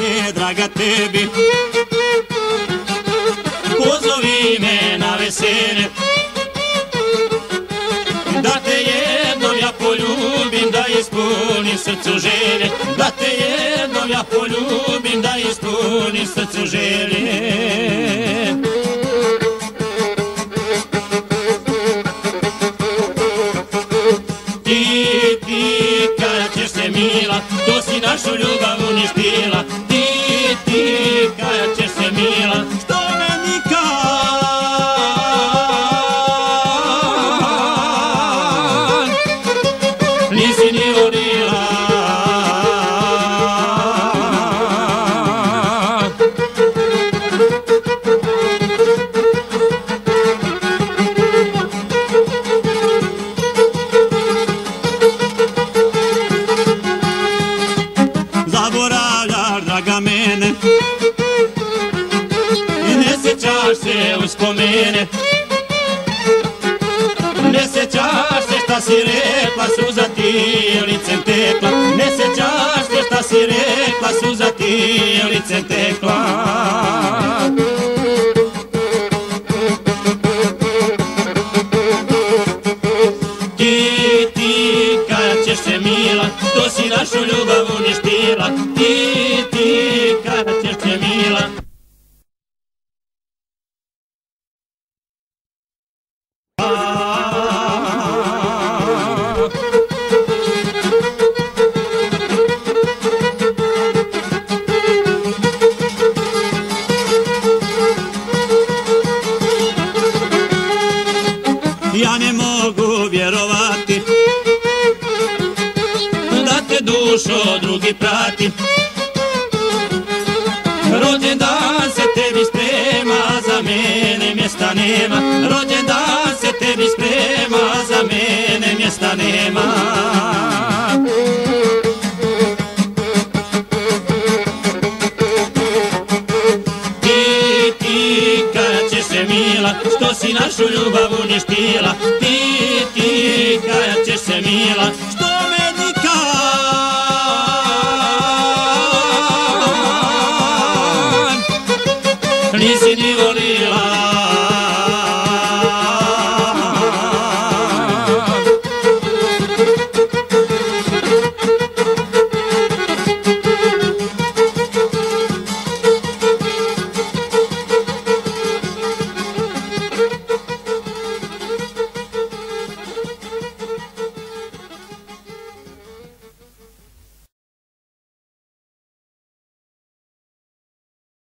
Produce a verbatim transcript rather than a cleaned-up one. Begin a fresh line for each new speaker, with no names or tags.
je draga tebi, pozovi me na veselje, da te jednom ja poljubim, da ispunim srcu želje, da te jednom ja poljubim, da ispunim srcu želje. Ti, ti, kada ćeš se mila, to si našu ljubav uništila. Ti, ti, kada ćeš se mila, što me nikad nisi ni volila. Zaboravljaš, draga mene, i ne sjećaš se uspomene. Ne sjećaš se šta si rekla, suza ti licem tekla. Ne sjećaš se šta si rekla, suza ti licem tekla. Ti, ti, kada ćeš se mila, to si našu ljubav uništila. Ti, ti, kada ćeš se mila. Ja ne mogu vjerovati da te dušo drugi prati. Rođendan se tebi sprema, za mene mjesta nema. Rođendan se tebi sprema, za mene mjesta nema. Ti, ti, kada ćeš se mila, što si našu ljubav uništila. Ti, ti, kada ćeš se mila, što me nikad nisi ni